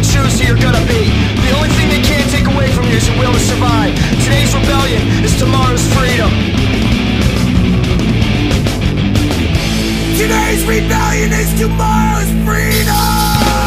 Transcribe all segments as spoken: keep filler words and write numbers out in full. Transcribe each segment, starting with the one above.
choose who you're gonna be. The only thing they can't take away from you is your will to survive. Today's rebellion is tomorrow's freedom. Today's rebellion is tomorrow's freedom.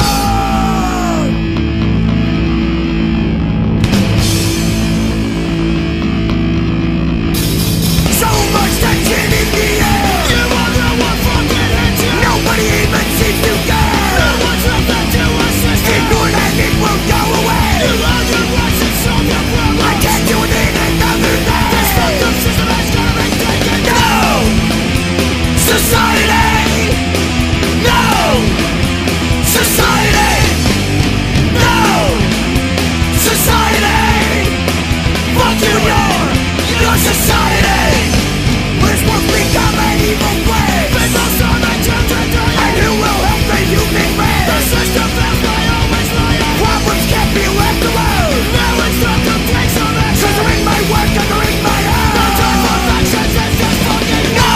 So much tension in the air. You wonder what fucking hit you. Nobody even seems to care. No one's nothing to assist you. Ignore that, it won't go away. You learn your rights and solve your problems. I can't do it in another day. This fucked up system has gotta be taken. No! Society! No! Society! No! Society! Fuck you, your, your society! This will become an evil place. People start my children dying. And who will help the human race? The system fails by always lying. Problems can't be left alone. Now it's time to take some action. Cause they're in my work and they're in my own. No time for factions, it's just fucking no!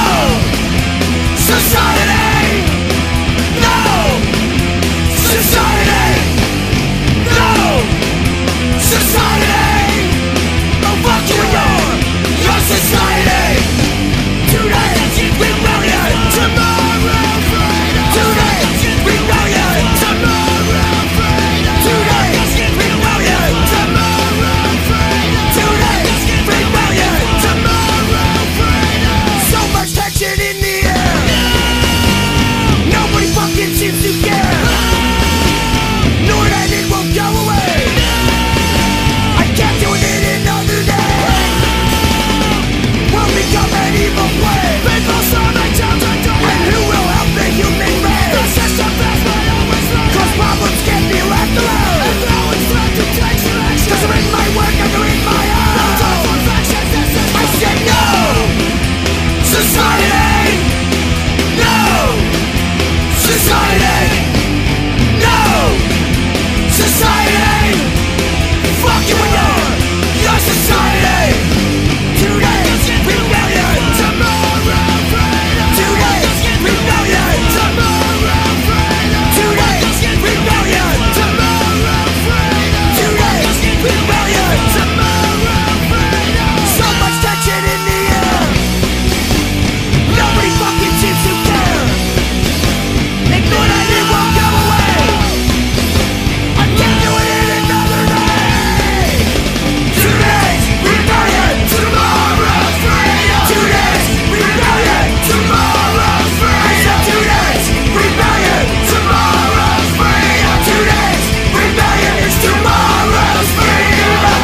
Society! No! Society! No! Society! Oh fuck you, your, your society! Today, rebellion! Tomorrow, freedom! Today, rebellion! Tomorrow, freedom! Today, rebellion! Tomorrow, freedom! Today, rebellion! Tomorrow, freedom! So much tension in the air! Nobody fucking seems to care! Nor that it won't go away! I can't do it in another day! We'll become an evil place! People starve and children die! And who will help the human race? The system fails by always lying. Cause problems can't be left alone. And now it's time to take some action. Cause they're in my work and they're in my own. No time for factions, this is I said no! Society! No! Society! No! Society! Fuck you and your, your society! Today, rebellion! Tomorrow, freedom! Today, rebellion! Tomorrow, freedom! Today, rebellion! Tomorrow, freedom! Today, rebellion! Tomorrow, freedom! So much tension in the air! Nobody fucking seems to care! Ignore that, it won't go away! I can't do it in another day! Today's rebellion! Tomorrow's freedom! Today's rebellion! Tomorrow's freedom! Today's rebellion! Tomorrow's freedom! Today's rebellion is tomorrow's freedom!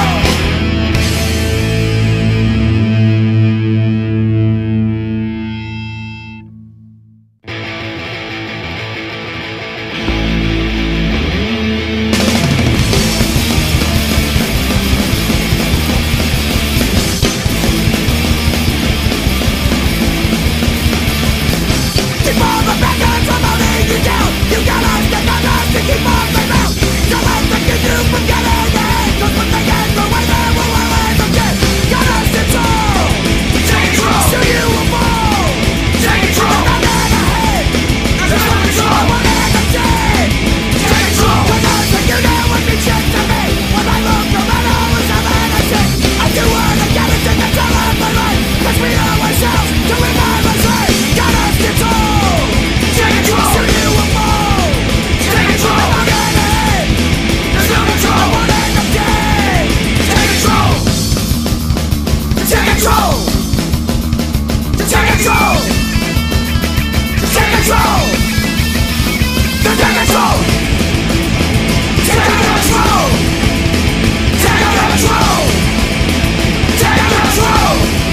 Keep all the bad guys from holding you down. You gotta stick on us to keep off the ground. Don't let them get you from getting ahead. Cause when they get the way they will always forget. Got us control. Take control. So you will fall. Take control. I'm not ahead. There's no control. I won't ever change. Take control. Cause I think you know what means shit to me. When I look around, always have anything. I do what I can to take control of my life. Cause we owe ourselves to revive us right. Got us control. Take control. So you will fall. Take control. I'm not ahead. There's no control. I won't end up dead. Take control. Take control. Take control. Take control. Take control. Take control. Take control. Take control.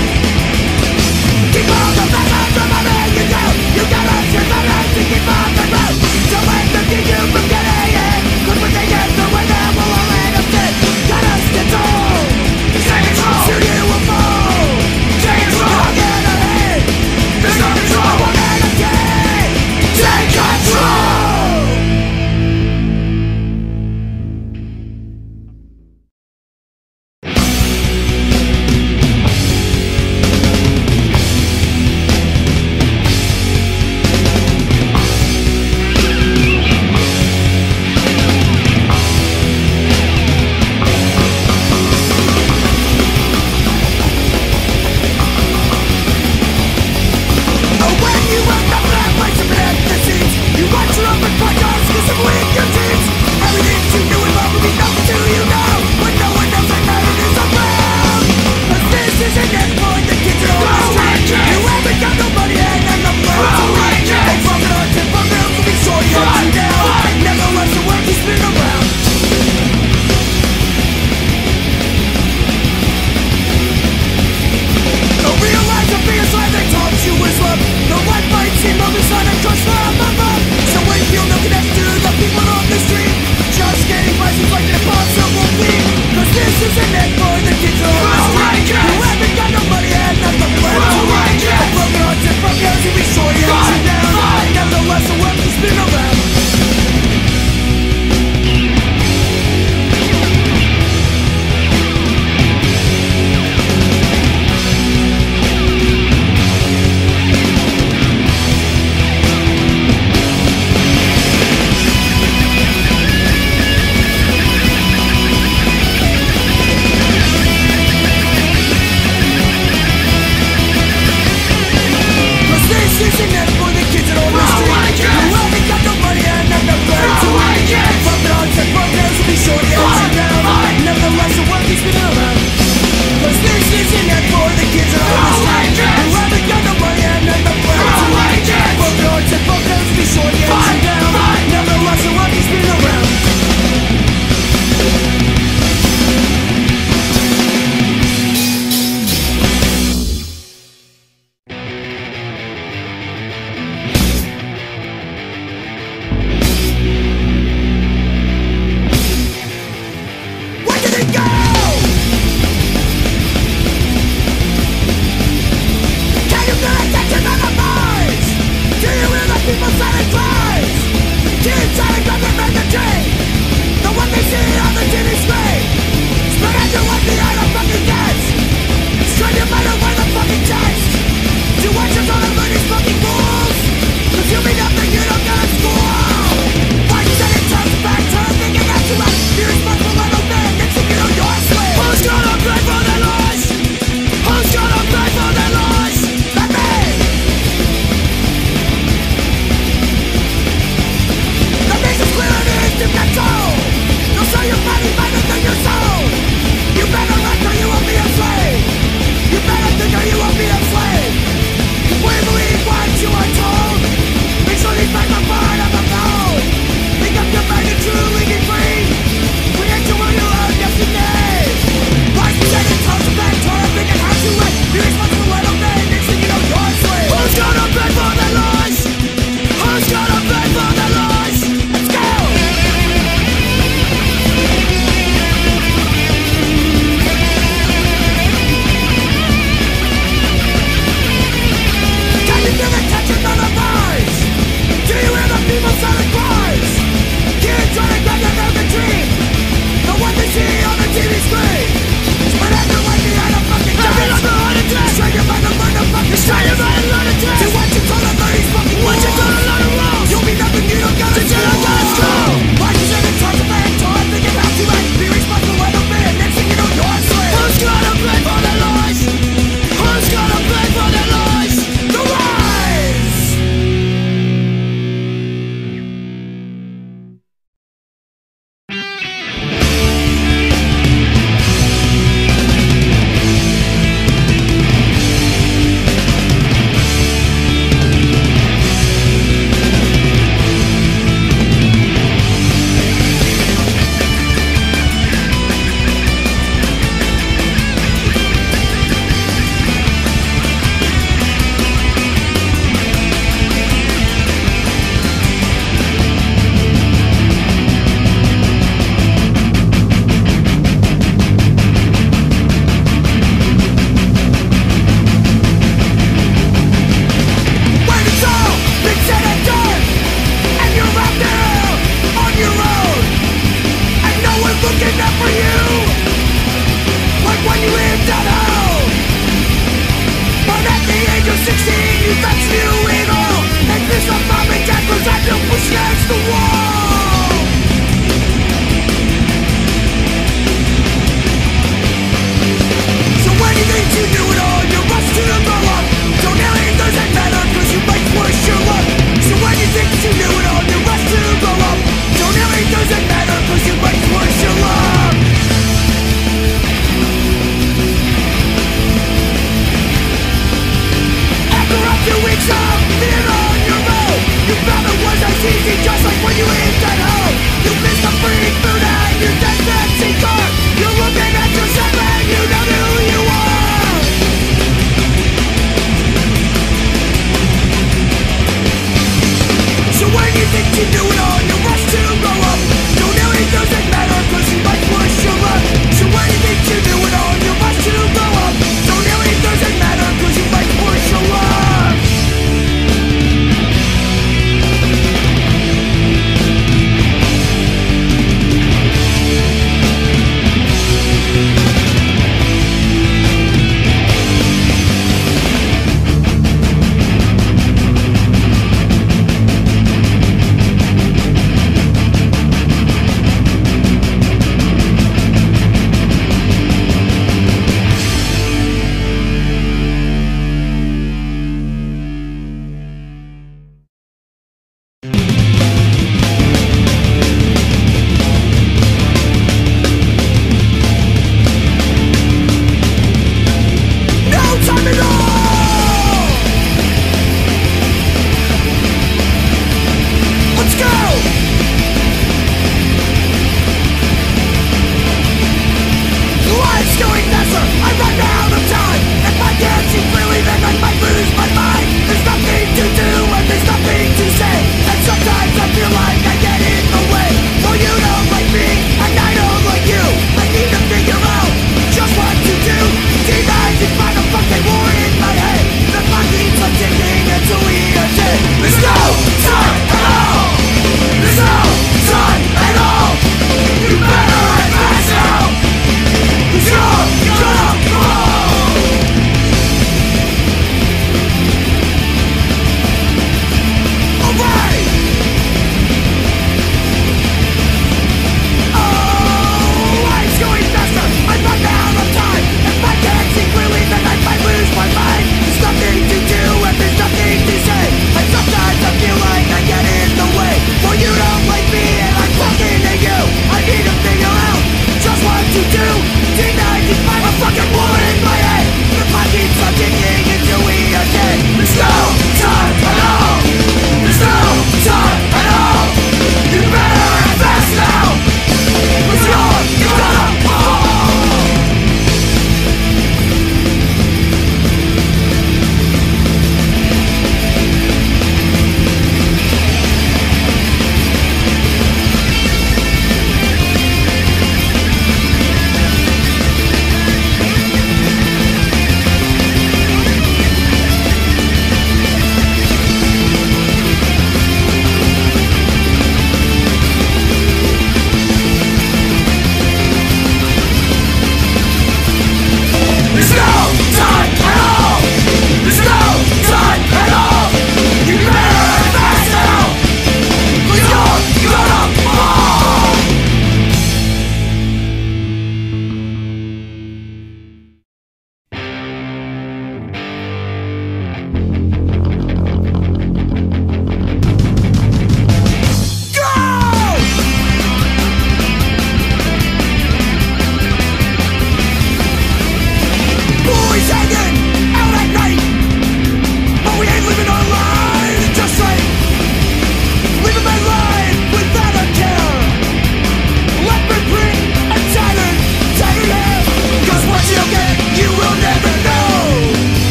Keep all the bad from having you down. You gotta use the light to keep off the ground. Don't let them keep you from getting in. Cause when they get the way they will all end up dead. Got us control. Take control. So you will fall. Take control. I'll get ahead. There's no control. I won't end up dead. Sonic crush for a